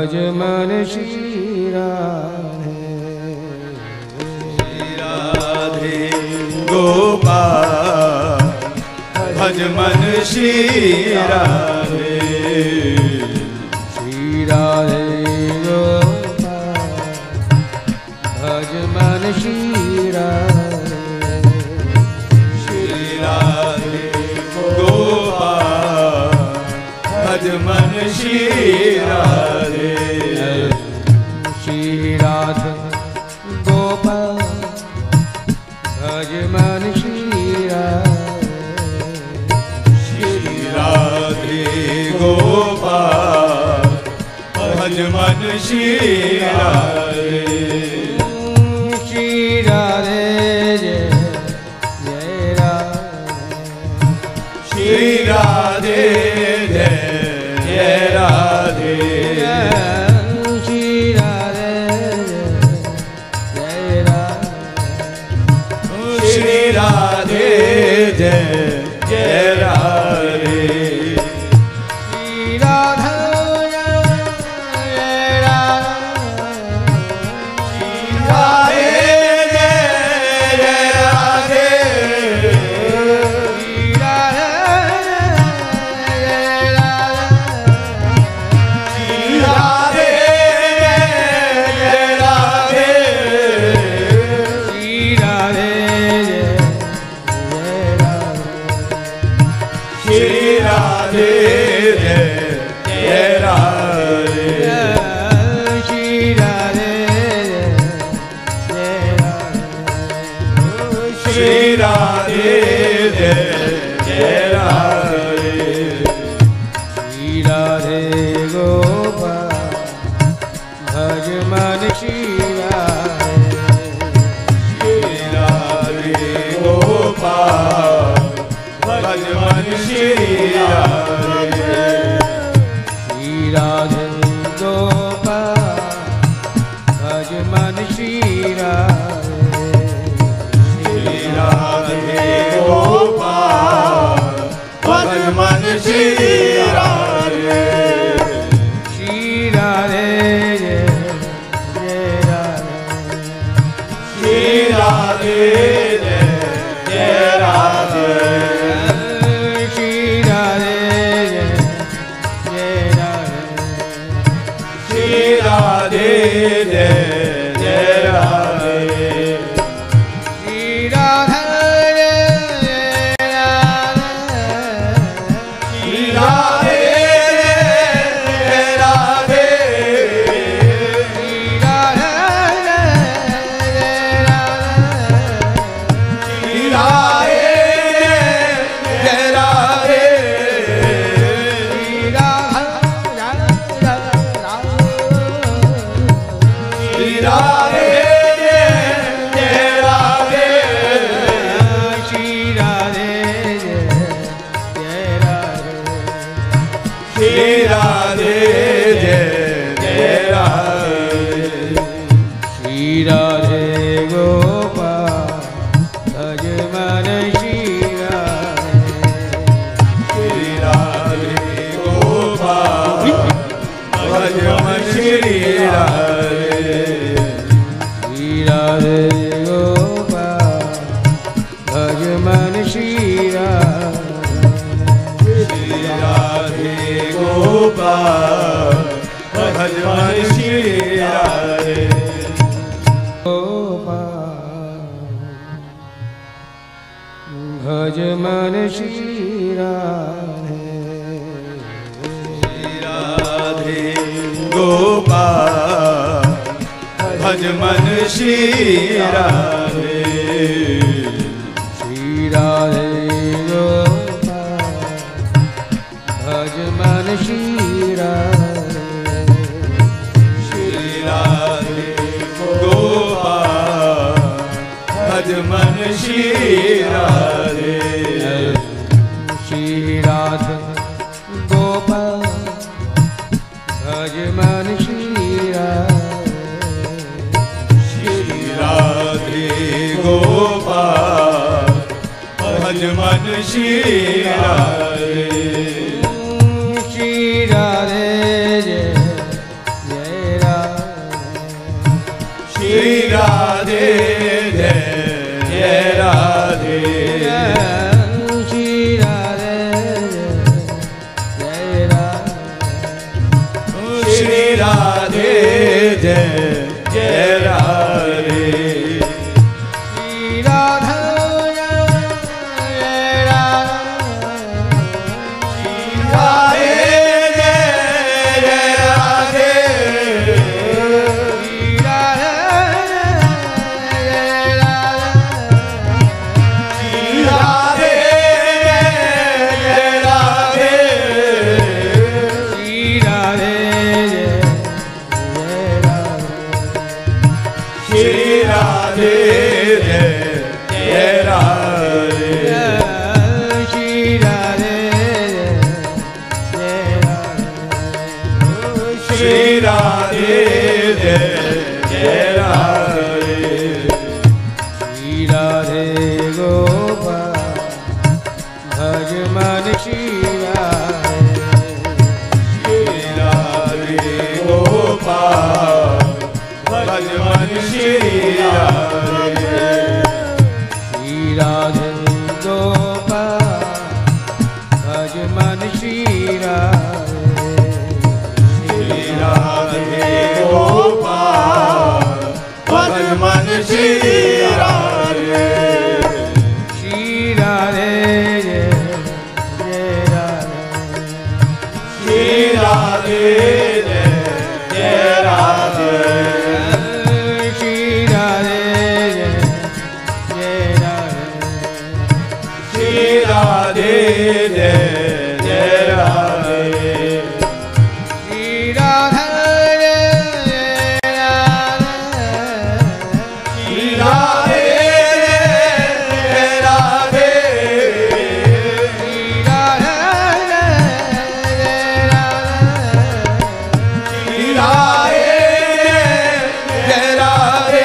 भज मन श्री राधे। राधे गोपाल भज मन श्री राधे। श्री राधे गोपाल भज मन श्री राधे। श्री राधे गोपाल भज मन श्री राधे। श्री राधे गोपाल भज मन श्री राधे। श्री राधे गोपाल भज मन श्री राधे। श्री राधे जय जय राधे। श्री राधे जय जय राधे। श्री राधे जय राधे। श्री राधे जय जय राधे। श्री राधा जय राधे। राधे जय जय राधे। श्री राधा जय राधे। श्री राधे जय राधे। श्री राधे जय जय राधे। श्री राधे जय जय राधे। श्री राधे जय राधे। श्री राधे जय जय राधे। श्री राधे गोपाल भज मन श्री राधे। श्री राधे गोपाल भज मन श्री राधे। श्री राधे गोपाल भज मन श्री राधे। श्री राधे गोपाल भज मन श्री राधे। श्री राधे जय जय राधे। श्री राधे जय जय राधे। श्री राधे जय जय राधे। श्री राधे जय जय राधे। श्री राधा जय राधे। श्री राधे जय राधे। श्री राधा जय राधे। श्री राधे जय राधे। श्री राधा जय राधे। श्री राधे जय राधे। श्री राधे जय राधे। श्री राधे जय जय राधे। श्री राधे गोपाल भज मन श्री राधे। श्री राधे गोपाल भज मन श्री राधे। श्री राधे गोपाल भज मन श्री राधे। श्री राधे गोपाल भज मन श्री राधे। गोपाल भज मन श्री राधे। श्री राधे गोपाल भज मन श्री राधे। श्री राधे गोपाल भज मन श्री राधे। श्री राधे गोपाल भज मन श्री राधे। श्री राधे गोपाल भज मन श्री राधे। श्री राधे गोपाल भज मन श्री राधे। श्री राधे जय राधे जय जय राधे श्री राधे गोपाल भज मन श्री श्री राधे गोपाल भज मन श्री राधे श्री राधे गोपाल भज मन श्री श्री राधे गोपाल भज मन श्री राधे श्री राधे जय जय राधे श्री राधे जय जय राधे श्री राधे जय जय राधे श्री राधे जय जय राधे श्री राधे श्री राधे जय राधे श्री राधे जय राधे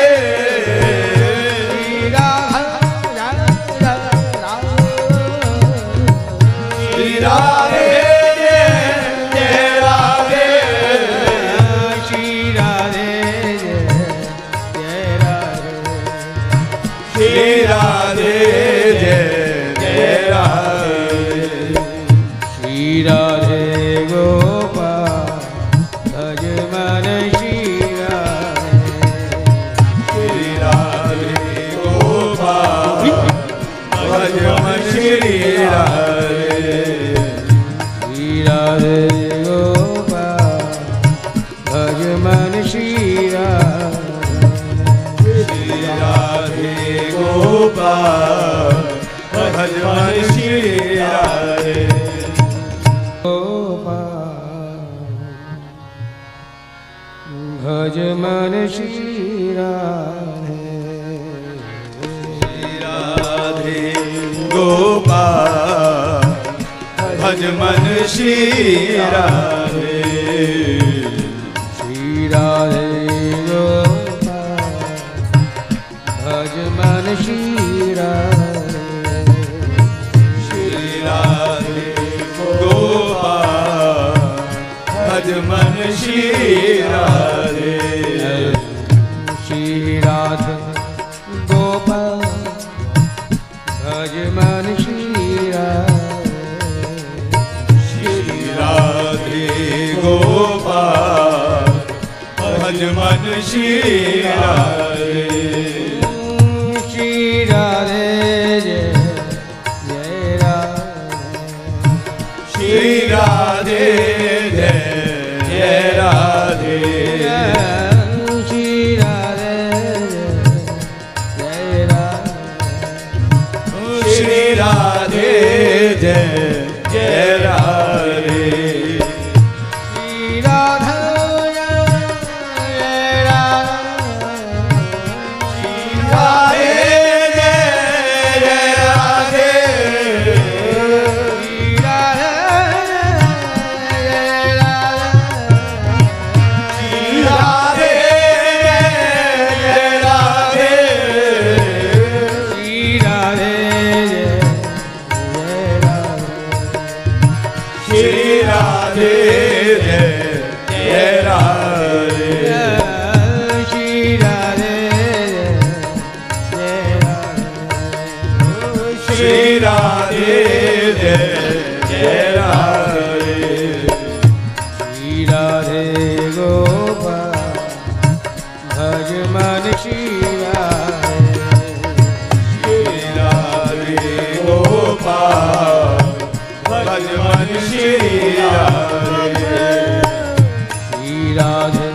श्री राधे जय राधे श्री राधे श्री राधे जय जय राधे श्री राधे गोपाल भज मन श्री श्री राधे गोपाल भज मन श्री राधे श्री राधे गोपाल भज मन श्री श्री राधे गोपाल भज मन श्री राधे भज मन श्री राधे गोपाल भज मन श्री राधे श्री राधे गोपाल भज मन श्री श्री राधे गोपाल भज मन श्री राधे श्री राधे गोपाल भज मन श्री श्री राधे गोपाल भज मन श्री राधे श्री राधे जय जय राधे श्री राधे जय जय राधे श्री राधे जय राधे श्री राधे जय जय राधे श्री राधे जय राधे श्री राधे जय जय राधे श्री राधे गोपाल भज मन श्री श्री राधे गोपाल भज मन श्री राधे श्री राधे